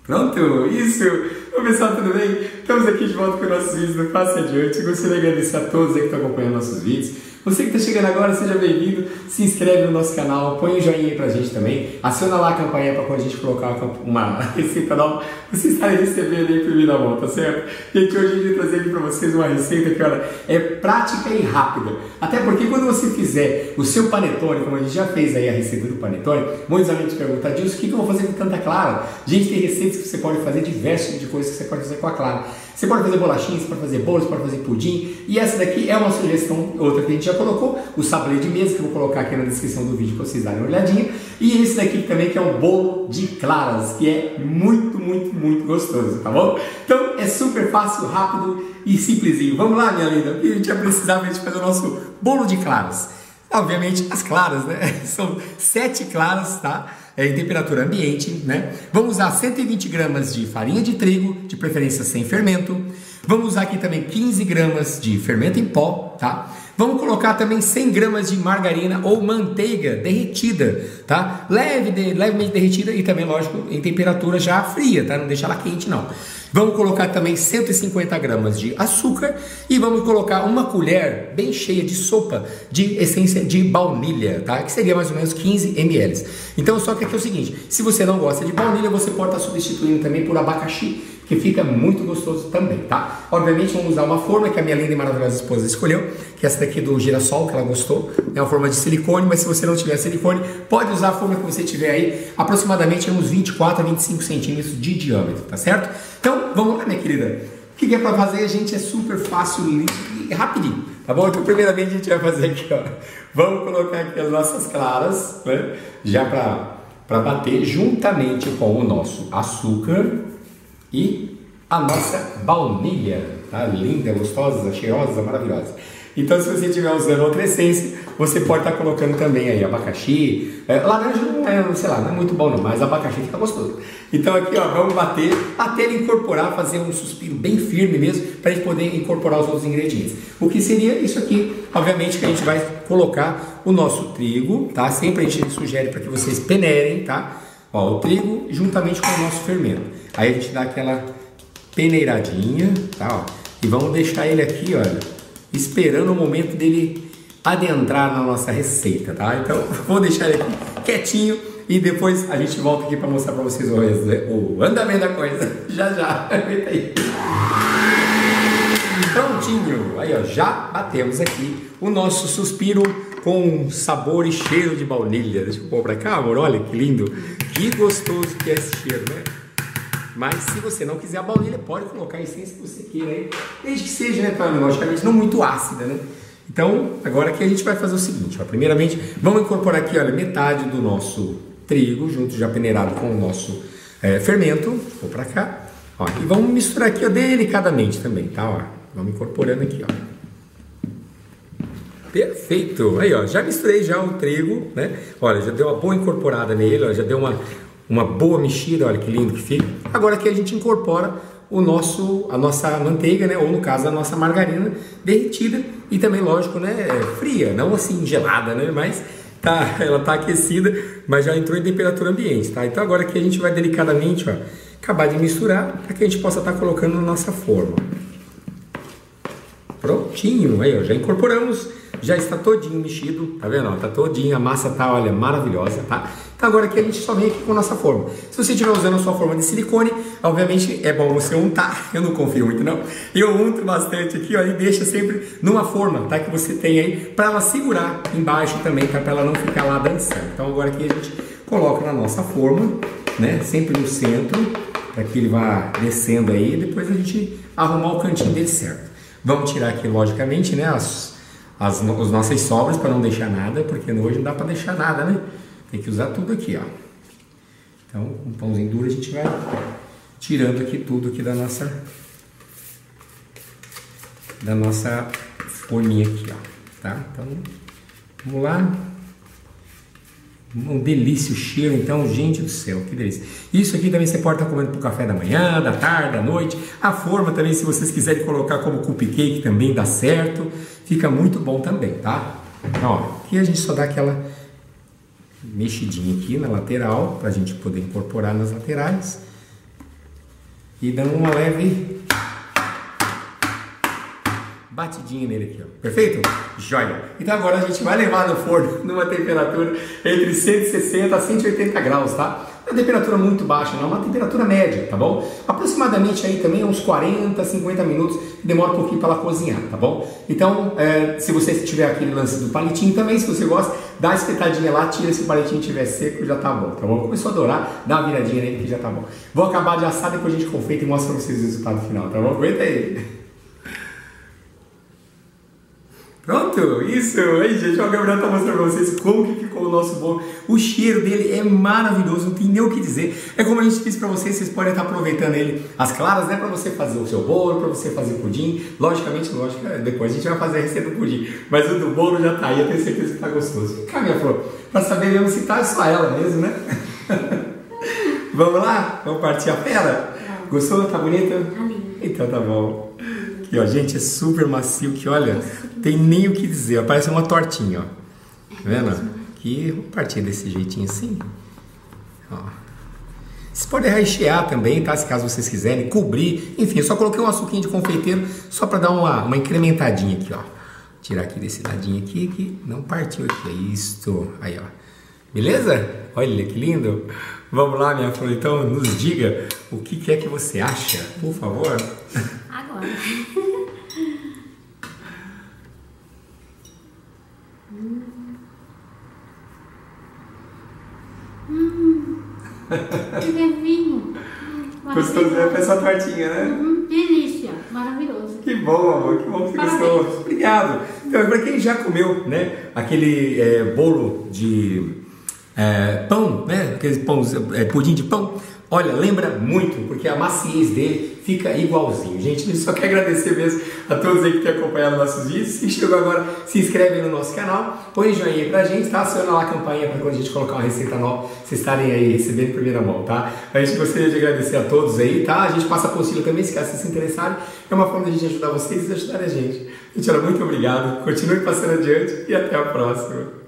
Pronto, isso! Oi pessoal, tudo bem? Estamos aqui de volta com nossos vídeos do Passe Adiante. Eu gostaria de agradecer a todos aí que estão acompanhando nossos vídeos. Você que está chegando agora, seja bem-vindo, se inscreve no nosso canal, põe um joinha aí pra gente também, aciona lá a campanha para quando a gente colocar uma receita nova, vocês estarem recebendo aí por mim na mão, tá certo? Gente, hoje a gente vai trazer aqui para vocês uma receita que, olha, é prática e rápida. Até porque quando você fizer o seu panetone, como a gente já fez aí a receita do panetone, muitos amigos perguntam, Dilson, o que eu vou fazer com tanta clara? Gente, tem receitas que você pode fazer, diversos tipos de coisas que você pode fazer com a clara. Você pode fazer bolachinhas, você pode fazer bolos, pode fazer pudim. E essa daqui é uma sugestão, outra que a gente já colocou, o sablé de mesa, que eu vou colocar aqui na descrição do vídeo para vocês darem uma olhadinha. E esse daqui também, que é o bolo de claras, que é muito, muito, muito gostoso, tá bom? Então é super fácil, rápido e simplesinho. Vamos lá, minha linda, a gente vai precisar de fazer o nosso bolo de claras. Obviamente as claras, né? São 7 claras, tá? Em temperatura ambiente, né? Vamos usar 120 gramas de farinha de trigo, de preferência sem fermento. Vamos usar aqui também 15 gramas de fermento em pó, tá? Vamos colocar também 100 gramas de margarina ou manteiga derretida, tá? Levemente derretida e também, lógico, em temperatura já fria, tá? Não deixa ela quente, não. Vamos colocar também 150 gramas de açúcar e vamos colocar uma colher bem cheia de sopa de essência de baunilha, tá? Que seria mais ou menos 15 ml. Então, só que aqui é o seguinte, se você não gosta de baunilha, você pode estar substituindo também por abacaxi, que fica muito gostoso também, tá? Obviamente vamos usar uma forma que a minha linda e maravilhosa esposa escolheu, que é essa daqui do girassol, que ela gostou. É uma forma de silicone, mas se você não tiver silicone, pode usar a forma que você tiver aí, aproximadamente uns 24 a 25 centímetros de diâmetro, tá certo? Então, vamos lá, minha querida. O que é para fazer, gente? É super fácil e rapidinho, tá bom? Então, primeiramente, a gente vai fazer aqui, ó. Vamos colocar aqui as nossas claras, né? Já para bater juntamente com o nosso açúcar e a nossa baunilha, tá? Linda, gostosa, cheirosa, maravilhosa. Então, se você estiver usando outra essência, você pode estar colocando também aí abacaxi, laranja não é, sei lá, não é muito bom não, mas abacaxi fica gostoso. Então aqui, ó, vamos bater até ele incorporar, fazer um suspiro bem firme mesmo, para a gente poder incorporar os outros ingredientes. O que seria isso aqui? Obviamente que a gente vai colocar o nosso trigo, tá? Sempre a gente sugere para que vocês peneirem, tá? Ó, o trigo juntamente com o nosso fermento. Aí a gente dá aquela peneiradinha, tá? Ó, e vamos deixar ele aqui, olha, esperando o momento dele adentrar na nossa receita, tá? Então, vou deixar ele aqui quietinho e depois a gente volta aqui para mostrar para vocês o andamento da coisa. Já, aguenta aí. Prontinho! Aí, ó, já batemos aqui o nosso suspiro com sabor e cheiro de baunilha. Deixa eu pôr para cá, amor, olha que lindo. Que gostoso que é esse cheiro, né? Mas se você não quiser a baunilha, pode colocar a essência que você queira aí, desde que seja, né, logicamente, não muito ácida, né? Então, agora aqui a gente vai fazer o seguinte, ó, primeiramente, vamos incorporar aqui, olha, metade do nosso trigo, junto já peneirado com o nosso fermento, vou pra cá, ó, e vamos misturar aqui, ó, delicadamente também, tá, ó, vamos incorporando aqui, ó. Perfeito, aí, ó, já misturei já o trigo, né, olha, já deu uma boa incorporada nele, ó, já deu uma boa mexida, olha que lindo que fica. Agora aqui a gente incorpora a nossa manteiga, né? Ou no caso a nossa margarina derretida e também, lógico, né? Fria, não assim gelada, né? Mas ela tá aquecida, mas já entrou em temperatura ambiente, tá? Então agora aqui a gente vai delicadamente, ó, acabar de misturar para que a gente possa estar colocando na nossa forma. Prontinho, aí ó, já incorporamos, já está todinho mexido, tá vendo? Ó, tá todinho, a massa tá, olha, maravilhosa, tá? Então agora aqui a gente só vem aqui com a nossa forma. Se você estiver usando a sua forma de silicone, obviamente é bom você untar, eu não confio muito não. Eu unto bastante aqui, ó, e deixa sempre numa forma, tá? Que você tem aí, para ela segurar embaixo também, tá? Para ela não ficar lá dançando. Então agora aqui a gente coloca na nossa forma, né? Sempre no centro, para que ele vá descendo aí, e depois a gente arrumar o cantinho dele certo. Vamos tirar aqui, logicamente, né, as nossas sobras para não deixar nada, porque hoje não dá para deixar nada, né? Tem que usar tudo aqui, ó. Então, com um pãozinho duro a gente vai tirando aqui tudo aqui da nossa forminha aqui, ó. Tá? Então, vamos lá. Um delícia o cheiro, então, gente do céu, que delícia. Isso aqui também você pode estar comendo para o café da manhã, da tarde, da noite. A forma também, se vocês quiserem colocar como cupcake, também dá certo. Fica muito bom também, tá? Então, ó, aqui a gente só dá aquela mexidinha aqui na lateral, para a gente poder incorporar nas laterais. e dando uma leve batidinha nele aqui, ó. Perfeito? Joia! Então agora a gente vai levar no forno numa temperatura entre 160 a 180 graus, tá? Não é uma temperatura muito baixa, não, é uma temperatura média, tá bom? Aproximadamente aí também uns 40, 50 minutos, demora um pouquinho para ela cozinhar, tá bom? Então, se você tiver aquele lance do palitinho também, se você gosta, dá uma espetadinha lá, tira se o palitinho estiver seco, já tá bom, tá bom? Começou a dourar, dá uma viradinha nele que já tá bom. Vou acabar de assar, depois a gente confeita e mostra pra vocês o resultado final, tá bom? Aguenta aí! Pronto, isso! Aí, gente, o Gabriel tá mostrando pra vocês como que ficou o nosso bolo. O cheiro dele é maravilhoso, não tem nem o que dizer. É como a gente disse pra vocês, vocês podem estar aproveitando ele, as claras, né, pra você fazer o seu bolo, pra você fazer pudim. Logicamente, depois a gente vai fazer a receita do pudim. Mas o do bolo já tá aí, eu tenho certeza que tá gostoso. Vem cá, minha flor, pra saber mesmo se tá só ela mesmo, né? Vamos lá? Vamos partir a pera? Gostou? Tá bonita? Então tá bom. Aqui, ó, gente, é super macio, que olha, tem nem o que dizer, ó, parece uma tortinha, ó. Tá vendo? Aqui, vou partir desse jeitinho assim, ó. Vocês podem rechear também, tá? Se caso vocês quiserem, cobrir, enfim, eu só coloquei um açuquinho de confeiteiro só pra dar uma incrementadinha aqui, ó. Tirar aqui desse ladinho aqui, que não partiu aqui, é isto, aí, ó. Beleza? Olha que lindo! Vamos lá, minha flor, então nos diga o que é que você acha, por favor. Agora. Que levinho. Gostoso, né? Essa tortinha, né? Delícia, maravilhoso. Que bom, amor, que bom que você gostou. Obrigado. Então, para quem já comeu, né, aquele bolo de pão, né, aquele pão, pudim de pão, olha, lembra muito, porque a maciez dele fica igualzinho. Gente, a gente só quer agradecer mesmo a todos aí que têm acompanhado nossos vídeos. Se chegou agora, se inscreve aí no nosso canal, põe joinha pra gente, tá? Aciona lá a campanha para quando a gente colocar uma receita nova, vocês estarem aí recebendo em primeira mão, tá? A gente gostaria de agradecer a todos aí, tá? A gente passa a apostila também, se caso vocês se interessarem. É uma forma de a gente ajudar vocês e ajudar a gente. Gente, olha, muito obrigado. Continue passando adiante e até a próxima.